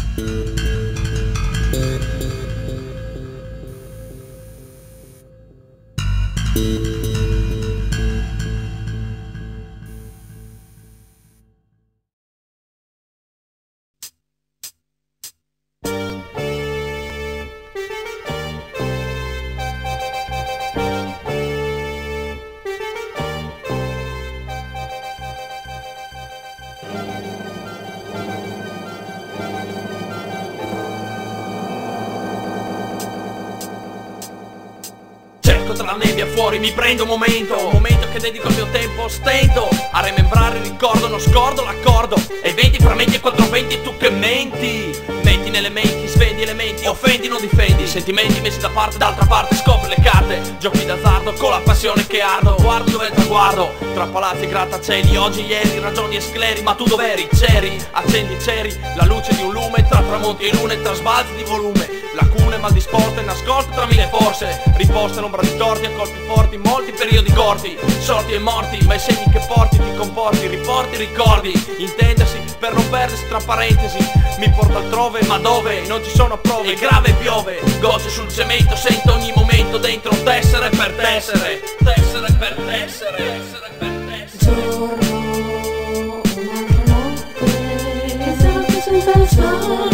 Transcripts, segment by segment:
Tra la nebbia fuori mi prendo un momento che dedico il mio tempo stento a remembrare il ricordo, non scordo l'accordo. E 20 frammenti e 420 e tu che menti. Metti nelle menti, svendi elementi, offendi, non difendi. Sentimenti messi da parte, d'altra parte scopri le carte. Giochi d'azzardo con la passione che ardo. Guardo dove è il traguardo, tra palazzi e grattacieli. Oggi, ieri, ragioni e scleri, ma tu dov'eri? C'eri, accendi e c'eri la luce di un lume, tra tramonti e lune, tra sbalzi di volume. Lacune mal disposte, nascoste tra mille forze, riposte l'ombra di torti a colpi forti, molti periodi corti, sorti e morti, ma i segni che porti ti comporti, riporti ricordi, intendersi per non perdersi tra parentesi. Mi porta altrove, ma dove non ci sono prove, grave piove, gocce sul cemento, sento ogni momento dentro tessere per tessere, tessere per tessere, tessere per tessere. Giorno, un'altra notte, che sarà più senza il sole.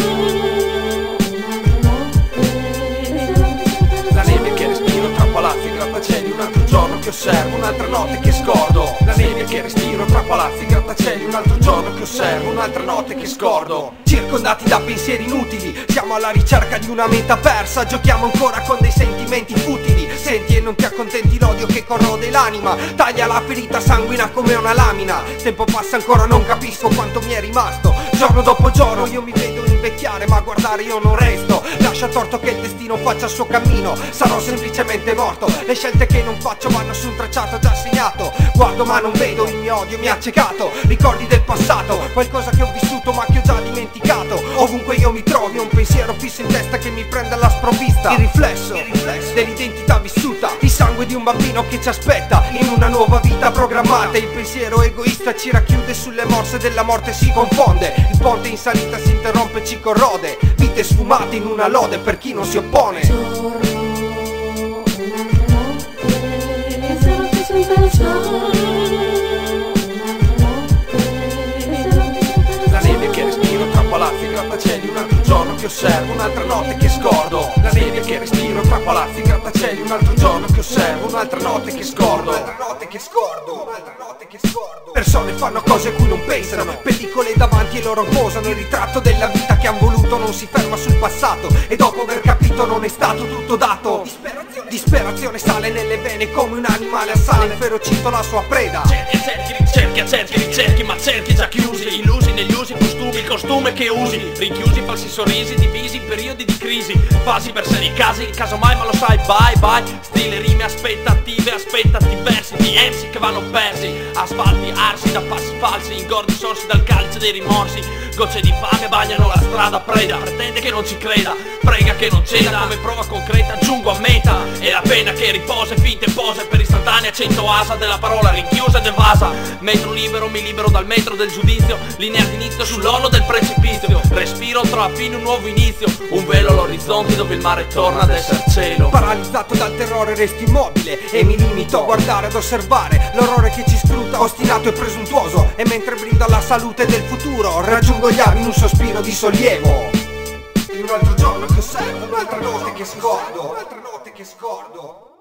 Un altro giorno che osservo, un'altra notte che scordo. La nebbia che respiro tra palazzi e grattacieli. Un altro giorno che osservo, un'altra notte che scordo. Circondati da pensieri inutili, siamo alla ricerca di una meta persa. Giochiamo ancora con dei sentimenti futili. Senti e non ti accontenti l'odio che corrode l'anima. Taglia la ferita, sanguina come una lamina. Tempo passa ancora, non capisco quanto mi è rimasto. Giorno dopo giorno io mi vedo invecchiare, ma guardare io non resto. Lascia torto che il destino faccia il suo cammino. Sarò semplicemente morto. Le scelte che non faccio vanno su un tracciato già segnato. Guardo ma non vedo, il mio odio mi ha accecato. Ricordi del passato, qualcosa che ho vissuto ma che ho già dimenticato. Ovunque io mi trovi un pensiero fisso in testa che mi prende alla sprovvista. Il riflesso dell'identità vissuta, il sangue di un bambino che ci aspetta in una nuova vita programmata. Il pensiero egoista ci racchiude sulle morse della morte, si confonde. Il ponte in salita si interrompe e ci corrode. Vite sfumate in una lode per chi non si oppone. Giorno, un'altra notte, che sarà più senza il sole. La nebbia che respiro tra palazzi e grattacieli. Un altro giorno che osservo, un'altra notte che scordo. La nebbia che respiro tra palazzi e grattacieli. Un altro giorno che osservo, un'altra notte che scordo. Un'altra notte che scordo, un'altra notte che scordo. Persone fanno cose a cui non pensano, pellicole davanti e loro posano. Il ritratto della vita che han voluto non si ferma sul passato. E dopo aver capito non è stato tutto dato. Disperazione sale nelle vene come un animale assale, inferocito la sua preda. Cerchi, ma cerchi già chiusi. Illusi negli usi, costumi, il costume che usi. Rinchiusi, falsi sorrisi, divisi in periodi di crisi. Fasi per seri casi, casomai ma lo sai, bye bye. Stile, rime, aspettative, aspettati versi di MC che vanno persi. Asfalti arsi da passi falsi, ingordi sorsi dal calice dei rimorsi. Gocce di fame bagnano la strada preda. Pretende che non ci creda, prega che non ceda. Come prova concreta giungo a meta. E la pena che riposa e finte pose per istantanea 100 asa della parola rinchiusa ed evasa. Metro libero, mi libero dal metro del giudizio. Linea d'inizio sull'orlo del precipizio. Respiro tra a fine un nuovo inizio. Un velo all'orizzonte dove il mare torna ad essere cielo. Paralizzato dal terrore resto immobile e mi limito a guardare, ad osservare l'orrore che ci scruta, ostinato e presuntuoso. E mentre brindo alla salute del futuro raggiungo gli avi in un sospiro di sollievo. In un altro giorno che osservo, un'altra notte che scordo, un'altra notte che scordo.